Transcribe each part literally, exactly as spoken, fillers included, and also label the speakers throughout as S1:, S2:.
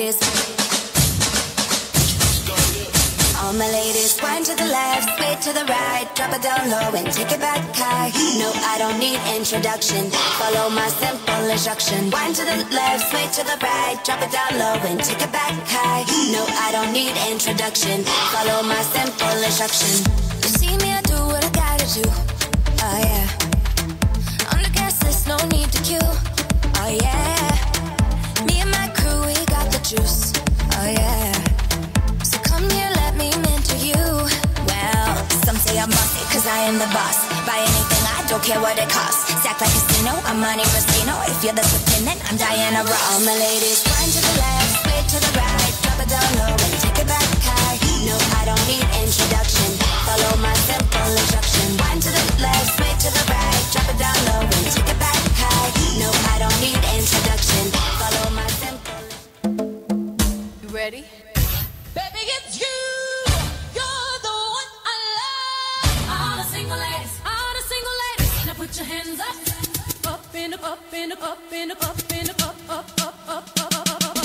S1: ladies. All my ladies, wind to the left, sway to the right, drop it down low and take it back high. No, I don't need introduction, follow my simple instruction. Wind to the left, sway to the right, drop it down low and take it back high. No, I don't need introduction, follow my simple instruction. You see me, I do what I gotta do, oh yeah. On the gas list, no need to queue, oh yeah. Me and my crew, we got the juice, oh yeah. So come here, let me mentor you. Well, some say I'm bossy, cause I am the boss. Buy anything, I don't care what it costs. Stack like casino, I'm Monte Rustino. If you're the dependent, I'm Diana Ross. All my ladies, wind to the left, sway to the right, drop it down low and take it back high. No, I don't need introduction, follow my simple instruction. Wind to the left, sway to the right, drop it down low and take it back high. No, I don't need introduction, follow my simple.
S2: You ready?
S3: Baby, it's you. You're the one I love. All the single ladies, all the single ladies. Now put your hands up, up in the, up in the, up in the, up in the, up, up, up, up, up, up, up, up,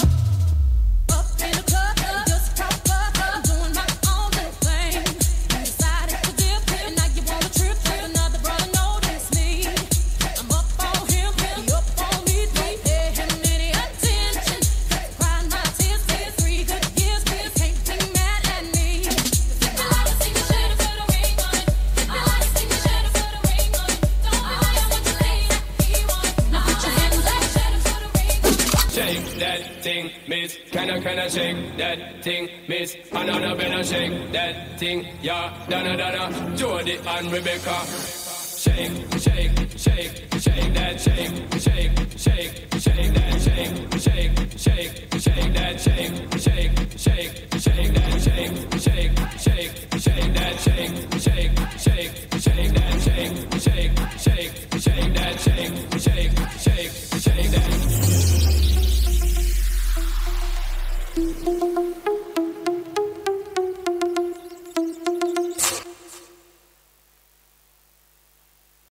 S3: up in the club. Just pop up, I'm doing my own little thing. You decided to dip, and now you want a trip. Let another brother notice me. I'm up on him, he up on me. Don't pay him any attention. Crying my tears, tears, three good years. Can't be mad at me. If you like to sing, you should've put a ring on it. If you like to sing, you should've put a ring on it. Don't be like what you lady, he want it. Now put your hands up, should've put a ring on it.
S4: Shake that thing, miss. Can I, can I shake that thing, miss? Another better shake that thing, yeah. Donna, Donna, Jody and Rebecca. Shake, shake, shake, shake that, shake, shake, shake, shake that, shake, shake, shake, shake that, shake, shake, shake, shake that, shake, shake, shake, shake that, shake, shake.